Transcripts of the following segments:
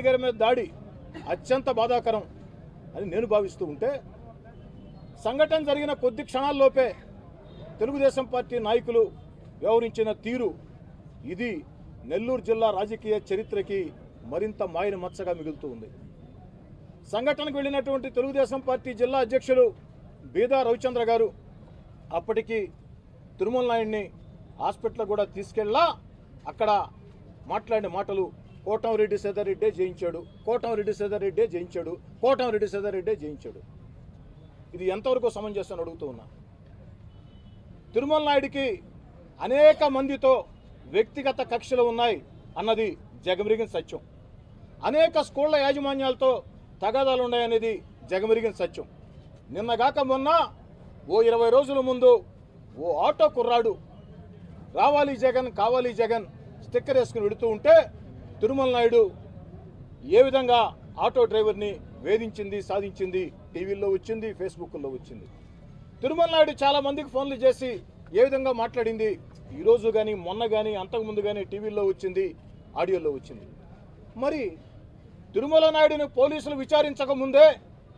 గారి మీద దాడి అత్యంత బాధాకరం అని నేను భావిస్తూ ఉంటే, సంఘటన జరిగిన కొద్ది క్షణాల్లోపే తెలుగుదేశం పార్టీ నాయకులు వ్యవహరించిన తీరు ఇది నెల్లూరు జిల్లా రాజకీయ చరిత్రకి మరింత మాయని మచ్చగా మిగులుతూ ఉంది. సంఘటనకు వెళ్ళినటువంటి తెలుగుదేశం పార్టీ జిల్లా అధ్యక్షులు బీదా రవిచంద్ర గారు అప్పటికి తిరుమల నాయుడిని హాస్పిటల్ కూడా తీసుకెళ్ళా. అక్కడ మాట్లాడిన మాటలు కోటంరెడ్డి సీతారెడ్డే జయించాడు, కోటంరెడ్డి సీతారెడ్డే జయించాడు, కోటంరెడ్డి సీతారెడ్డే జయించాడు. ఇది ఎంతవరకు సమంజసం అడుగుతూ ఉన్నా. తిరుమల నాయుడికి అనేక మందితో వ్యక్తిగత కక్షలు ఉన్నాయి అన్నది జగమెరిగిన సత్యం. అనేక స్కూళ్ల యాజమాన్యాలతో తగాదాలు ఉన్నాయనేది జగమెరిగిన సత్యం. నిన్నగాక మొన్న ఓ 20 రోజుల ముందు ఓ ఆటో కుర్రాడు రావాలి జగన్ కావాలి జగన్ స్టిక్కర్ వేసుకుని వెళుతూ ఉంటే తిరుమల నాయుడు ఏ విధంగా ఆటో డ్రైవర్ని వేధించింది, సాధించింది టీవీల్లో వచ్చింది, ఫేస్బుక్లో వచ్చింది. తిరుమల నాయుడు చాలా మందికి ఫోన్లు చేసి ఏ విధంగా మాట్లాడింది ఈరోజు కానీ మొన్న కానీ అంతకుముందు కానీ టీవీల్లో వచ్చింది, ఆడియోలో వచ్చింది. మరి తిరుమల నాయుడిని పోలీసులు విచారించకముందే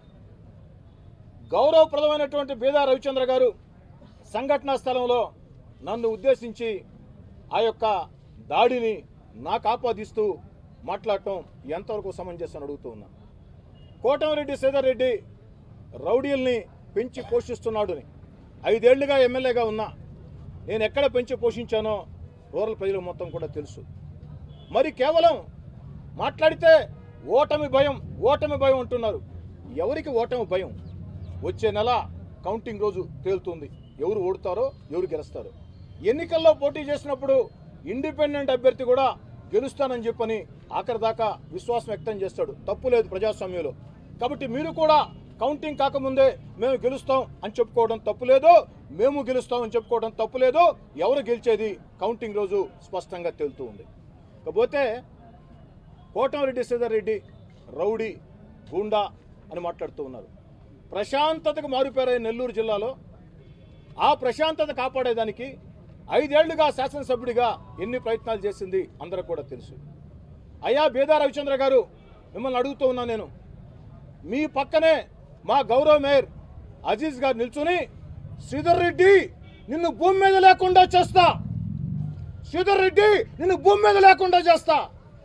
గౌరవప్రదమైనటువంటి బీదా రవిచంద్ర గారు సంఘటనా స్థలంలో నన్ను ఉద్దేశించి ఆ యొక్క దాడిని నాకు ఆపాదిస్తూ మాట్లాడటం ఎంతవరకు సమంజసం అడుగుతూ ఉన్నా. కోటంరెడ్డి సీతారెడ్డి రౌడీల్ని పెంచి పోషిస్తున్నాడుని 5 ఏళ్లుగా ఎమ్మెల్యేగా ఉన్నా. నేను ఎక్కడ పెంచి పోషించానో రూరల్ ప్రజలు మొత్తం కూడా తెలుసు. మరి కేవలం మాట్లాడితే ఓటమి భయం అంటున్నారు. ఎవరికి ఓటమి భయం? వచ్చే నెల కౌంటింగ్ రోజు తేలుతుంది ఎవరు ఓడుతారో ఎవరు గెలుస్తారో. ఎన్నికల్లో పోటీ చేసినప్పుడు ఇండిపెండెంట్ అభ్యర్థి కూడా గెలుస్తానని చెప్పని ఆఖరి దాకా విశ్వాసం వ్యక్తం చేస్తాడు. తప్పు లేదు ప్రజాస్వామ్యంలో. కాబట్టి మీరు కూడా కౌంటింగ్ కాకముందే మేము గెలుస్తాం అని చెప్పుకోవడం తప్పులేదు, మేము గెలుస్తామని చెప్పుకోవడం తప్పులేదు. ఎవరు గెలిచేది కౌంటింగ్ రోజు స్పష్టంగా తేలుతూ ఉంది. కాకపోతే కోటంరెడ్డి సీతారెడ్డి రౌడీ గూండా అని మాట్లాడుతూ ఉన్నారు. ప్రశాంతతకు మారుపేరైన నెల్లూరు జిల్లాలో ఆ ప్రశాంతత కాపాడేదానికి 5 ఏళ్లుగా శాసనసభ్యుడిగా ఎన్ని ప్రయత్నాలు చేసింది అందరూ కూడా తెలుసు. అయ్యా బీదా రవిచంద్ర గారు, మిమ్మల్ని అడుగుతూ ఉన్నా నేను, మీ పక్కనే మా గౌరవ మేయర్ అజీజ్ గారు నిల్చుని శ్రీధర్ రెడ్డి నిన్ను భూమి మీద లేకుండా చేస్తా, శ్రీధర్ రెడ్డి నిన్ను భూమి మీద లేకుండా చేస్తా,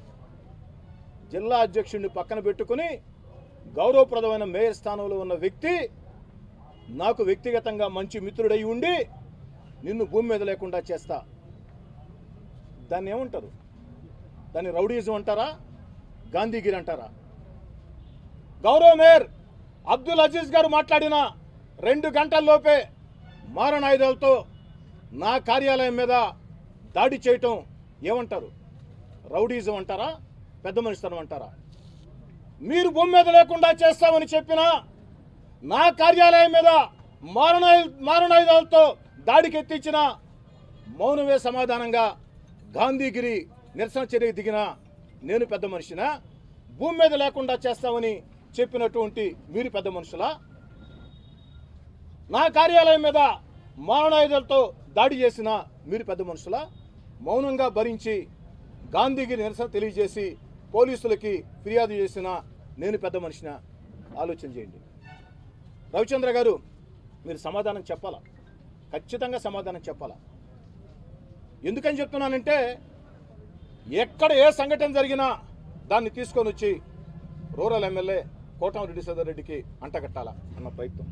జిల్లా అధ్యక్షుడిని పక్కన పెట్టుకుని గౌరవప్రదమైన మేయర్ స్థానంలో ఉన్న వ్యక్తి నాకు వ్యక్తిగతంగా మంచి మిత్రుడై ఉండి నిన్ను భూమి మీద లేకుండా చేస్తా. దాన్ని ఏమంటారు? దాన్ని రౌడీజం అంటారా, గాంధీగిరి అంటారా? గౌరవ మేయర్ అబ్దుల్ అజీజ్ గారు మాట్లాడిన 2 గంటల్లోపే మారణాయుధాలతో నా కార్యాలయం మీద దాడి చేయటం ఏమంటారు? రౌడీజం అంటారా, పెద్ద మనిషితనం అంటారా? మీరు భూమి మీద లేకుండా చేస్తామని చెప్పినా నా కార్యాలయం మీద మారణాయుధాలతో దాడికి ఎత్తించిన మౌనమే సమాధానంగా గాంధీగిరి నిరసన చర్యకు దిగిన నేను పెద్ద మనిషినా? భూమి మీద లేకుండా చేస్తామని చెప్పినటువంటి మీరు పెద్ద మనుషులా? నా కార్యాలయం మీద మారణాయుధాలతో దాడి చేసిన మీరు పెద్ద మనుషులా? మౌనంగా భరించి గాంధీగిరి నిరసన తెలియజేసి పోలీసులకి ఫిర్యాదు చేసిన నేను పెద్ద మనిషినా? ఆలోచన చేయండి. రవిచంద్ర గారు, మీరు సమాధానం చెప్పాలా, ఖచ్చితంగా సమాధానం చెప్పాలా. ఎందుకని చెప్తున్నానంటే ఎక్కడ ఏ సంఘటన జరిగినా దాన్ని తీసుకొని వచ్చి రూరల్ ఎమ్మెల్యే కోటంరెడ్డి సీతారెడ్డికి అంటగట్టాలా అన్న ప్రయత్నం.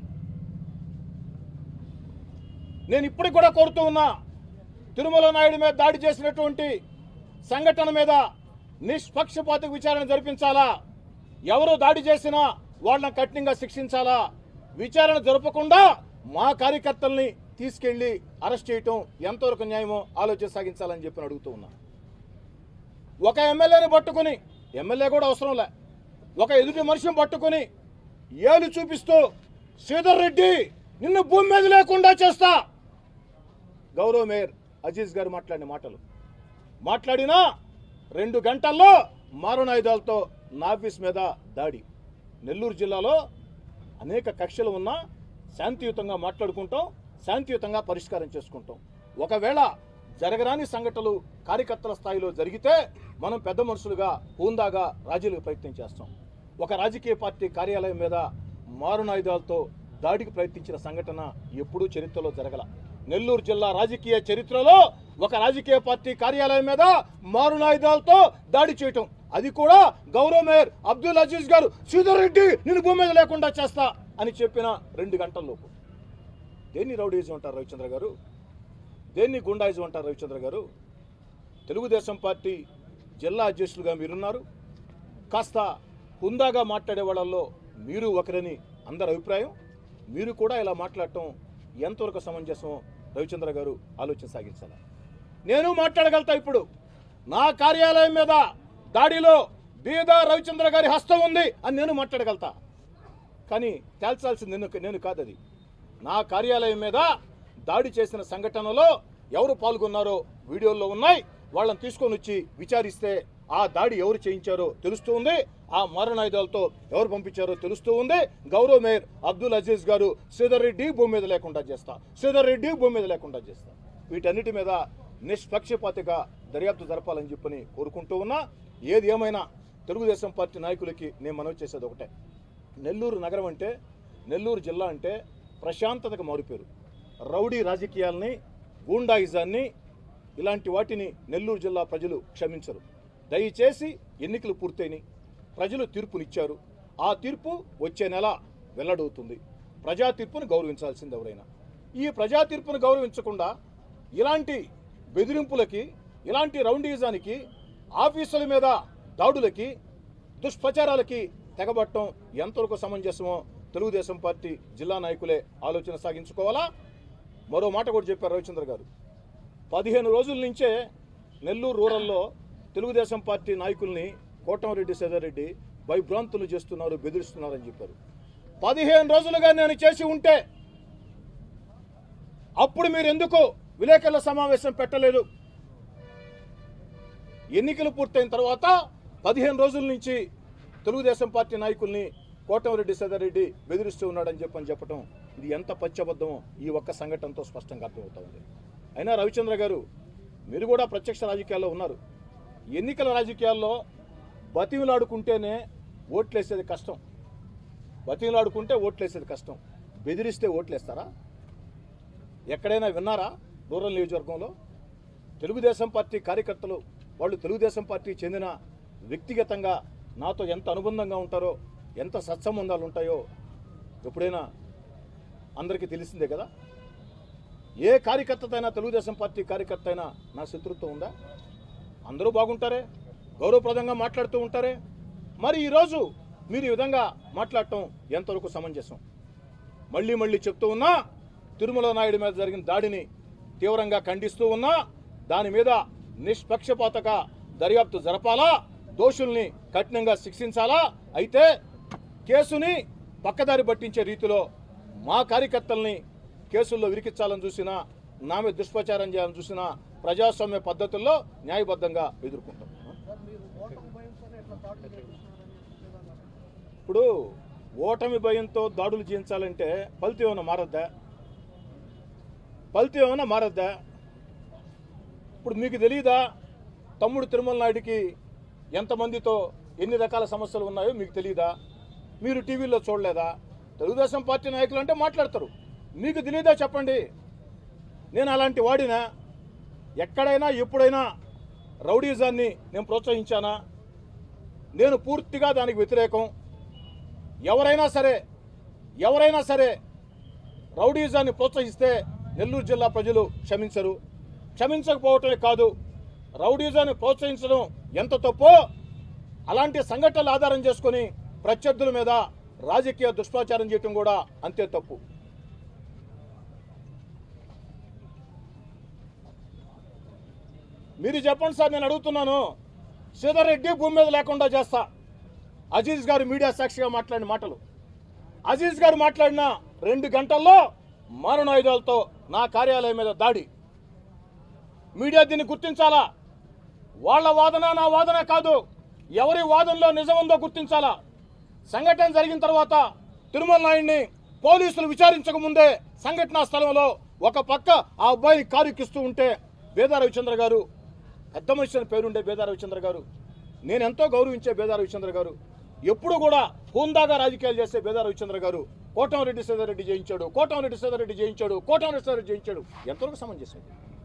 నేను ఇప్పటికి కూడా కోరుతూ ఉన్నా, తిరుమల నాయుడు మీద దాడి చేసినటువంటి సంఘటన మీద నిష్పక్షపాత విచారణ జరిపించాలా. ఎవరు దాడి చేసినా వాళ్ళని కఠినంగా శిక్షించాలా. విచారణ జరపకుండా మా కార్యకర్తల్ని తీసుకెళ్లి అరెస్ట్ చేయటం ఎంతవరకు న్యాయమో ఆలోచన సాగించాలని చెప్పి అడుగుతూ ఉన్నా. ఒక ఎమ్మెల్యేని పట్టుకుని, ఎమ్మెల్యే కూడా అవసరంలే, ఒక ఎదుటి మనిషిని పట్టుకుని ఏలు చూపిస్తూ శ్రీధర్ రెడ్డి నిన్ను భూమి మీద లేకుండా చేస్తా, గౌరవ మేయర్ అజీజ్ గారు మాట్లాడిన మాటలు మాట్లాడినా 2 గంటల్లో మారణాయుధాలతో నా ఆఫీస్ మీద దాడి. నెల్లూరు జిల్లాలో అనేక కక్షలు ఉన్నా శాంతియుతంగా మాట్లాడుకుంటాం, శాంతియుతంగా పరిష్కారం చేసుకుంటాం. ఒకవేళ జరగరాని సంఘటనలు కార్యకర్తల స్థాయిలో జరిగితే మనం పెద్ద మనుషులుగా హూందాగా రాజీలకు ప్రయత్నం చేస్తాం. ఒక రాజకీయ పార్టీ కార్యాలయం మీద మారునాయుధాలతో దాడికి ప్రయత్నించిన సంఘటన ఎప్పుడూ చరిత్రలో జరగల. నెల్లూరు జిల్లా రాజకీయ చరిత్రలో ఒక రాజకీయ పార్టీ కార్యాలయం మీద మారునాయుధాలతో దాడి చేయటం, అది కూడా గౌరవ మేయర్ అబ్దుల్ అజీజ్ గారు శ్రీధర్ రెడ్డి నేను భూమి మీద లేకుండా చేస్తా అని చెప్పిన 2 గంటల్లోపు. దేన్ని రౌడీజం అంటారు రవిచంద్ర గారు? దేన్ని గుండాయిజం అంటారు రవిచంద్ర గారు? తెలుగుదేశం పార్టీ జిల్లా అధ్యక్షులుగా మీరున్నారు. కాస్త హుందాగా మాట్లాడే వాళ్ళల్లో మీరు ఒకరని అందరి అభిప్రాయం. మీరు కూడా ఇలా మాట్లాడటం ఎంతవరకు సమంజసం రవిచంద్ర గారు? ఆలోచన సాగించాలి. నేను మాట్లాడగలుగుతా. ఇప్పుడు నా కార్యాలయం మీద దాడిలో బీదా రవిచంద్ర గారి హస్తం ఉంది అని నేను మాట్లాడగలుగుతా. కానీ తేల్చాల్సింది నేను కాదు. అది నా కార్యాలయం మీద దాడి చేసిన సంఘటనలో ఎవరు పాల్గొన్నారో వీడియోల్లో ఉన్నాయి. వాళ్ళని తీసుకొని వచ్చి విచారిస్తే ఆ దాడి ఎవరు చేయించారో తెలుస్తూ ఉంది. ఆ మారణాయుధాలతో ఎవరు పంపించారో తెలుస్తూ ఉంది. గౌరవ మేయర్ అబ్దుల్ అజీజ్ గారు శ్రీధర్ రెడ్డి భూమి మీద లేకుండా చేస్తా, శ్రీధర్ రెడ్డి భూమి మీద లేకుండా చేస్తా. వీటన్నిటి మీద నిష్పక్షపాతిగా దర్యాప్తు జరపాలని చెప్పని కోరుకుంటూ ఉన్నా. ఏది ఏమైనా తెలుగుదేశం పార్టీ నాయకులకి నేను మనవి చేసేది ఒకటే. నెల్లూరు నగరం అంటే, నెల్లూరు జిల్లా అంటే ప్రశాంతతకు మారుపేరు. రౌడీ రాజకీయాల్ని, గూండాయిజాన్ని, ఇలాంటి వాటిని నెల్లూరు జిల్లా ప్రజలు క్షమించరు. దయచేసి ఎన్నికలు పూర్తయినాయి, ప్రజలు తీర్పునిచ్చారు. ఆ తీర్పు వచ్చే నెల వెల్లడవుతుంది. ప్రజా తీర్పును గౌరవించాల్సింది ఎవరైనా. ఈ ప్రజా తీర్పును గౌరవించకుండా ఇలాంటి బెదిరింపులకి, ఇలాంటి రౌండీజానికి, ఆఫీసుల మీద దాడులకి, దుష్ప్రచారాలకి తెగబట్టడం ఎంతవరకు సమంజసమో తెలుగుదేశం పార్టీ జిల్లా నాయకులే ఆలోచన సాగించుకోవాలా. మరో మాట కూడా చెప్పారు రవిచంద్ర గారు. 15 రోజుల నుంచే నెల్లూరు రూరల్లో తెలుగుదేశం పార్టీ నాయకుల్ని కోటంరెడ్డి శ్రీధర్ రెడ్డి భయభ్రాంతులు చేస్తున్నారు, బెదిరిస్తున్నారని చెప్పారు. 15 రోజులుగా నేను చేసి ఉంటే అప్పుడు మీరు ఎందుకు విలేకరుల సమావేశం పెట్టలేదు? ఎన్నికలు పూర్తయిన తర్వాత 15 రోజుల నుంచి తెలుగుదేశం పార్టీ నాయకుల్ని కోటంరెడ్డి శ్రీధర్ రెడ్డి బెదిరిస్తూ ఉన్నాడని చెప్పడం ఇది ఎంత పచ్చబద్ధమో ఈ ఒక్క సంఘటనతో స్పష్టంగా అర్థమవుతా ఉంది. అయినా రవిచంద్ర గారు, మీరు కూడా ప్రత్యక్ష రాజకీయాల్లో ఉన్నారు. ఎన్నికల రాజకీయాల్లో బతిమిలాడుకుంటేనే ఓట్లేసేది కష్టం. బతిమిలాడుకుంటే ఓట్లేసేది కష్టం. బెదిరిస్తే ఓట్లేస్తారా? ఎక్కడైనా విన్నారా? రూరల్ నియోజకవర్గంలో తెలుగుదేశం పార్టీ కార్యకర్తలు, వాళ్ళు తెలుగుదేశం పార్టీ చెందిన వ్యక్తిగతంగా నాతో ఎంత అనుబంధంగా ఉంటారో, ఎంత సత్సంబంధాలు ఉంటాయో ఎప్పుడైనా అందరికీ తెలిసిందే కదా. ఏ కార్యకర్త అయినా, తెలుగుదేశం పార్టీ కార్యకర్త అయినా నా శత్రుత్వం ఉందా? అందరూ బాగుంటారే, గౌరవప్రదంగా మాట్లాడుతూ ఉంటారే. మరి ఈరోజు మీరు ఈ విధంగా మాట్లాడటం ఎంతవరకు సమంజసం? మళ్ళీ చెప్తూ ఉన్నా, తిరుమల నాయుడు మీద జరిగిన దాడిని తీవ్రంగా ఖండిస్తూ ఉన్నా. దాని మీద నిష్పక్షపాతగా దర్యాప్తు జరపాలా, దోషుల్ని కఠినంగా శిక్షించాలా. అయితే కేసుని పక్కదారి పట్టించే రీతిలో మా కార్యకర్తల్ని కేసుల్లో విరికించాలని చూసినా, నా మీద దుష్ప్రచారం చేయాలని చూసినా ప్రజాస్వామ్య పద్ధతుల్లో న్యాయబద్ధంగా ఎదుర్కొంటాం. ఇప్పుడు ఓటమి భయంతో దాడులు చేయించాలంటే ఫలితం ఏమైనా మారద్దా? ఫలితం ఏమైనా మారద్దా? ఇప్పుడు మీకు తెలియదా తమ్ముడు తిరుమల నాయుడికి ఎంతమందితో ఎన్ని రకాల సమస్యలు ఉన్నాయో మీకు తెలియదా? మీరు టీవీలో చూడలేదా? తెలుగుదేశం పార్టీ నాయకులు అంటే మాట్లాడతారు, మీకు తెలియదా? చెప్పండి. నేను అలాంటి వాడినా? ఎక్కడైనా ఎప్పుడైనా రౌడీజాన్ని నేను ప్రోత్సహించానా? నేను పూర్తిగా దానికి వ్యతిరేకం. ఎవరైనా సరే రౌడీజాన్ని ప్రోత్సహిస్తే నెల్లూరు జిల్లా ప్రజలు క్షమించరు. క్షమించకపోవటమే కాదు, రౌడీజాన్ని ప్రోత్సహించడం ఎంత తప్పో అలాంటి సంఘటనలు ఆధారం చేసుకొని ప్రత్యర్థుల మీద రాజకీయ దుష్ప్రచారం చేయటం కూడా అంతే తప్పు. మీరు చెప్పండి సార్, నేను అడుగుతున్నాను. శ్రీధర్ రెడ్డి భూమి మీద లేకుండా చేస్తా, అజీజ్ గారు మీడియా సాక్షిగా మాట్లాడిన మాటలు. అజీజ్ గారు మాట్లాడిన 2 గంటల్లో మారణాయుధాలతో నా కార్యాలయం మీద దాడి. మీడియా దీన్ని గుర్తించాలా? వాళ్ళ వాదన నా వాదన కాదు, ఎవరి వాదనలో నిజం ఉందో గుర్తించాలా. సంఘటన జరిగిన తర్వాత తిరుమల నాయుడిని పోలీసులు విచారించక ముందే సంఘటనా స్థలంలో ఒక పక్క ఆ అబ్బాయిని కారు ఎక్కిస్తూ ఉంటే బేదా రవిచంద్ర గారు పెద్ద మనిషి అని పేరుండే బేదా రవిచంద్ర గారు, నేను ఎంతో గౌరవించే బేదా రవిచంద్ర గారు, ఎప్పుడు కూడా హోందాగా రాజకీయాలు చేసే బేదా రవిచంద్ర గారు కోటమిరెడ్డి సీతారెడ్డి జయించాడు, కోటమిరెడ్డి సీతారెడ్డి జయించాడు, కోటమిరెడ్డి సీతారెడ్డి జయించాడు. ఎంతవరకు సమంజసం?